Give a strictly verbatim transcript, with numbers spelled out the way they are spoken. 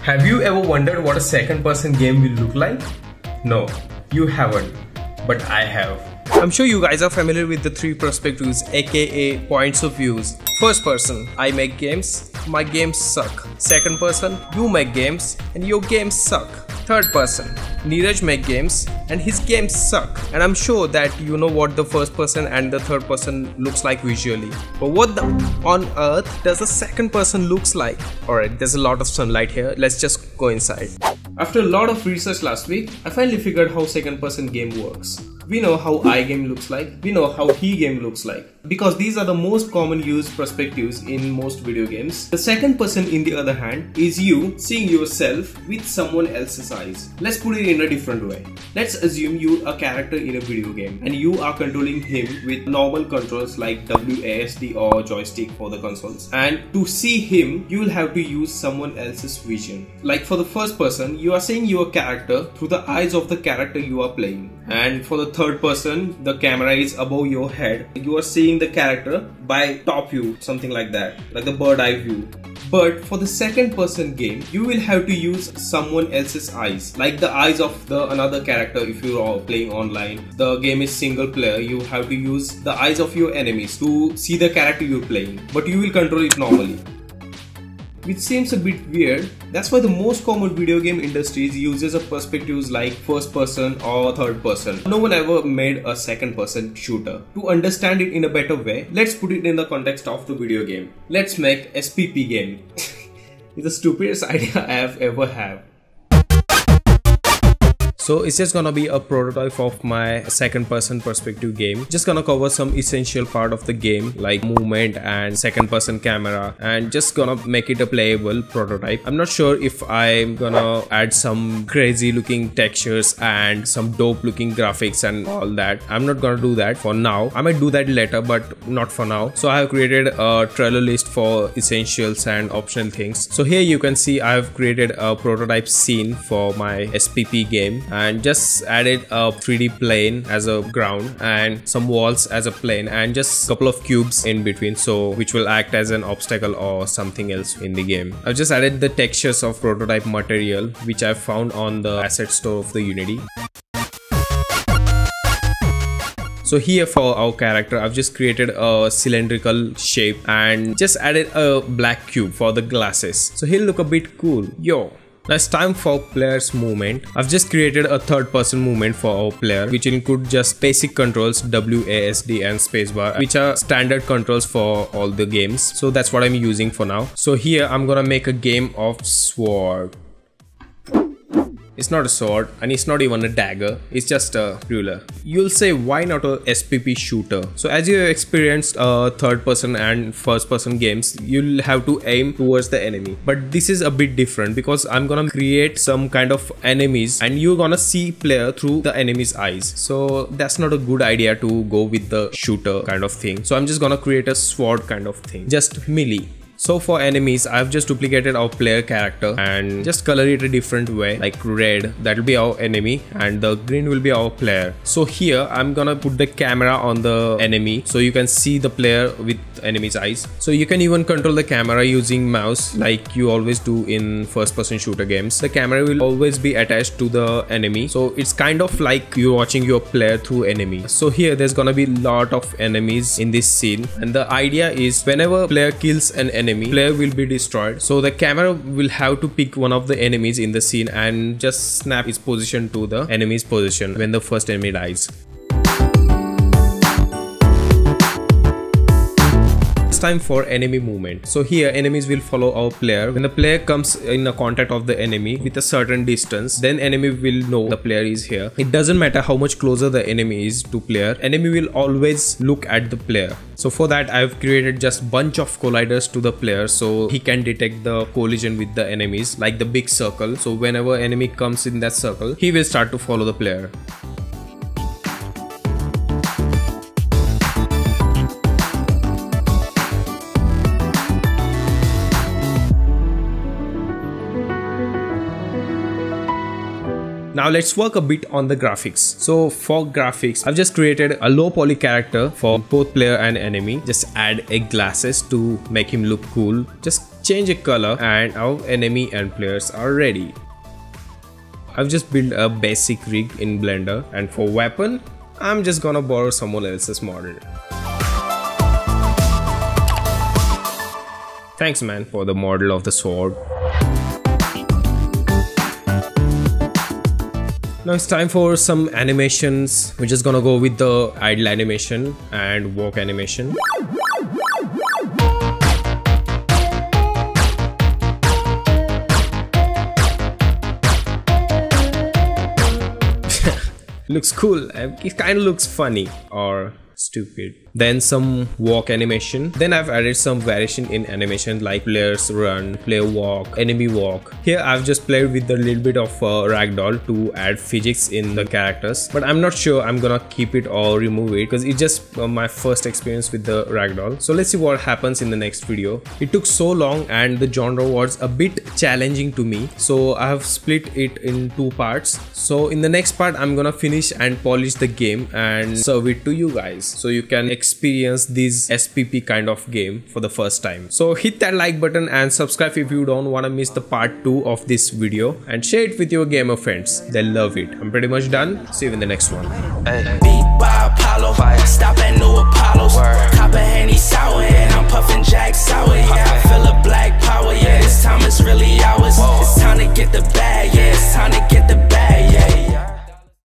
Have you ever wondered what a second person game will look like? No, you haven't, but I have. I'm sure you guys are familiar with the three perspectives, aka points of views. First person, I make games, my games suck. Second person, you make games and your games suck. Third person, Niraj make games and his games suck. And I'm sure that you know what the first person and the third person looks like visually. But what the on earth does the second person looks like? Alright, there's a lot of sunlight here. Let's just go inside. After a lot of research last week, I finally figured how second person game works. We know how I game looks like, we know how he game looks like, because these are the most common used perspectives in most video games. The second person, in the other hand, is you seeing yourself with someone else's eyes. Let's put it in a different way. Let's assume you're a character in a video game and you are controlling him with normal controls like W A S D or joystick for the consoles. And to see him, you will have to use someone else's vision. Like for the first person, you are seeing your character through the eyes of the character you are playing. And for the third person, the camera is above your head. You are seeing the character by top view, something like that, like the bird eye view. But for the second person game, you will have to use someone else's eyes, like the eyes of the another character. If you are playing online, the game is single player, you have to use the eyes of your enemies to see the character you're playing, but you will control it normally, which seems a bit weird. That's why the most common video game industries uses a perspectives like first person or third person. No one ever made a second person shooter. To understand it in a better way, let's put it in the context of the video game. Let's make S P P game. It's the stupidest idea I have ever had. So it's just gonna be a prototype of my second person perspective game. Just gonna cover some essential part of the game like movement and second person camera, and just gonna make it a playable prototype. I'm not sure if I'm gonna add some crazy looking textures and some dope looking graphics and all that. I'm not gonna do that for now. I might do that later, but not for now. So I have created a trailer list for essentials and optional things. So here you can see I have created a prototype scene for my S P P game, and just added a three D plane as a ground and some walls as a plane and just a couple of cubes in between, so which will act as an obstacle or something else in the game. I've just added the textures of prototype material which I found on the asset store of the Unity. So here for our character, I've just created a cylindrical shape and just added a black cube for the glasses, so he'll look a bit cool. Yo! Now it's time for player's movement. I've just created a third person movement for our player, which include just basic controls W A S D and spacebar, which are standard controls for all the games. So that's what I'm using for now. So here I'm gonna make a game of sword. It's not a sword and it's not even a dagger, it's just a ruler. You'll say, why not a S P P shooter? So as you have experienced uh, third person and first person games, you'll have to aim towards the enemy. But this is a bit different because I'm gonna create some kind of enemies and you're gonna see player through the enemy's eyes. So that's not a good idea to go with the shooter kind of thing. So I'm just gonna create a sword kind of thing, just melee. So for enemies, I've just duplicated our player character and just color it a different way, like red, that will be our enemy, and the green will be our player. So here I'm gonna put the camera on the enemy so you can see the player with enemy's eyes. So you can even control the camera using mouse like you always do in first person shooter games. The camera will always be attached to the enemy, so it's kind of like you're watching your player through enemy. So here there's gonna be a lot of enemies in this scene, and the idea is whenever player kills an enemy, player will be destroyed, so the camera will have to pick one of the enemies in the scene and just snap its position to the enemy's position when the first enemy dies. Time for enemy movement. So here enemies will follow our player. When the player comes in a contact of the enemy with a certain distance, then enemy will know the player is here. It doesn't matter how much closer the enemy is to player, enemy will always look at the player. So for that I've created just bunch of colliders to the player so he can detect the collision with the enemies, like the big circle. So whenever enemy comes in that circle, he will start to follow the player. Now let's work a bit on the graphics. So for graphics, I've just created a low poly character for both player and enemy. Just add a glasses to make him look cool. Just change a color and our enemy and players are ready. I've just built a basic rig in Blender, and for weapon, I'm just gonna borrow someone else's model. Thanks man for the model of the sword. Now it's time for some animations. We're just gonna go with the idle animation and walk animation. Looks cool. It kind of looks funny or stupid. Then some walk animation. Then I've added some variation in animation like players run, player walk, enemy walk. Here I've just played with a little bit of uh, ragdoll to add physics in the characters, but I'm not sure I'm gonna keep it or remove it because it's just uh, my first experience with the ragdoll. So let's see what happens in the next video. It took so long and the genre was a bit challenging to me, so I have split it in two parts. So in the next part I'm gonna finish and polish the game and serve it to you guys, so you can experience this S P P kind of game for the first time. So hit that like button and subscribe if you don't want to miss the part two of this video, and share it with your gamer friends. They'll love it. I'm pretty much done. See you in the next one. Hey.